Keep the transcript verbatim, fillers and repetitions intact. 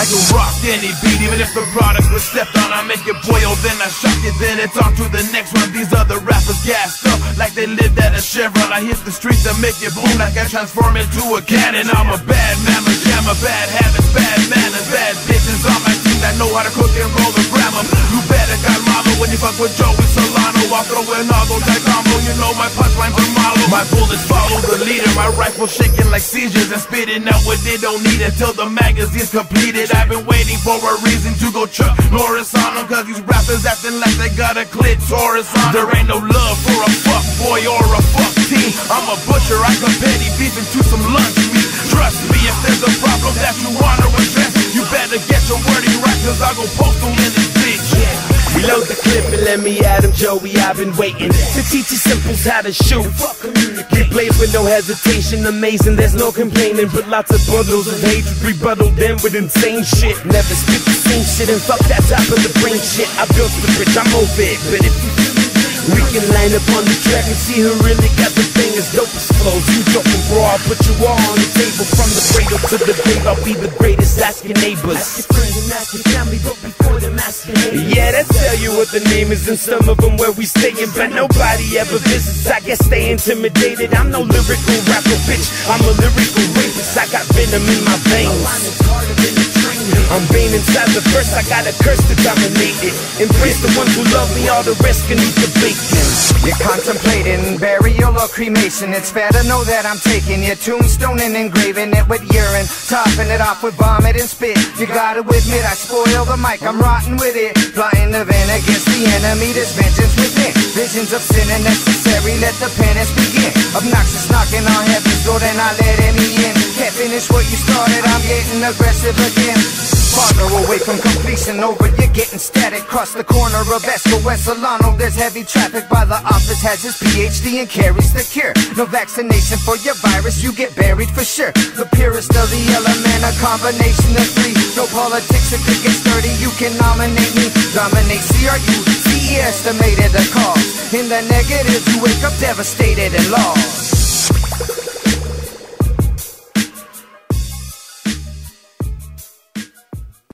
I can rock any beat, even if the product was stepped on. I make it boil, then I shock it, then it's on to the next one. These other rappers gassed up like they lived at a Chevron. I hit the streets and make it boom like I transform into a cannon. I'm a bad man, a jam, a bad habits, bad manners, bad bitches on my team that know how to cook and roll and grab 'em. You better got mama when you fuck with Joey Solano. I'll throw in all those like combo, you know my punchline's a model. My bullets follow the leader, my rifle shaking like seizures and spitting out what they don't need until the magazine's completed. I've been waiting for a reason to go Chuck Norris on them, cause these rappers acting like they got a clitoris on. There ain't no love for a fuck boy or a fuck team. I'm a butcher, I cut petty beef into some lunch meat. Trust me, if there's a problem that you wanna address, you better get your wording right, cause I'll go post them in this bitch. Reload the clip and let me at him, Joey. I've been waiting to teach you simples how to shoot. Get played with no hesitation, amazing, there's no complaining. But lots of bundles of hatred, rebuttal them with insane shit. Never spit the same shit and fuck that top of the brain shit. I built the bridge, I'm over it, but if we can line up on the track and see who really got the thing as dope as flows. You talking bro, I'll put you all on the table. From the cradle to the grave, I'll be the greatest. Ask your neighbors, ask your friends and ask your family, but before them ask your haters. Yeah, they tell you what the name is and some of them where we stayin', but nobody ever visits. I guess they intimidated. I'm no lyrical rapper, bitch, I'm a lyrical rapist. I got venom in my veins, I'm Bane inside the verse, I got a curse to dominate it. Embrace the ones who love me, all the rest can eat the bacon. You're contemplating burial or cremation. It's fair to know that I'm taking your tombstone and engraving it with urine, topping it off with vomit and spit. You gotta admit I spoil the mic, I'm rotten with it. Plotting the vein against the enemy, there's vengeance within. Visions of sin are necessary, let the penance begin. Obnoxious knocking on heaven's door, then I let any in. Can't finish what you started, I'm getting aggressive again. Farther away from completion, over you're getting static. Cross the corner of ESCO and Solano, there's heavy traffic by the office. Has his P H D and carries the cure. No vaccination for your virus, you get buried for sure. The purest of the element, a combination of three. No politics, if it gets sturdy, you can nominate me. Dominate C R U, C E estimated the cause. In the negative, you wake up devastated and lost.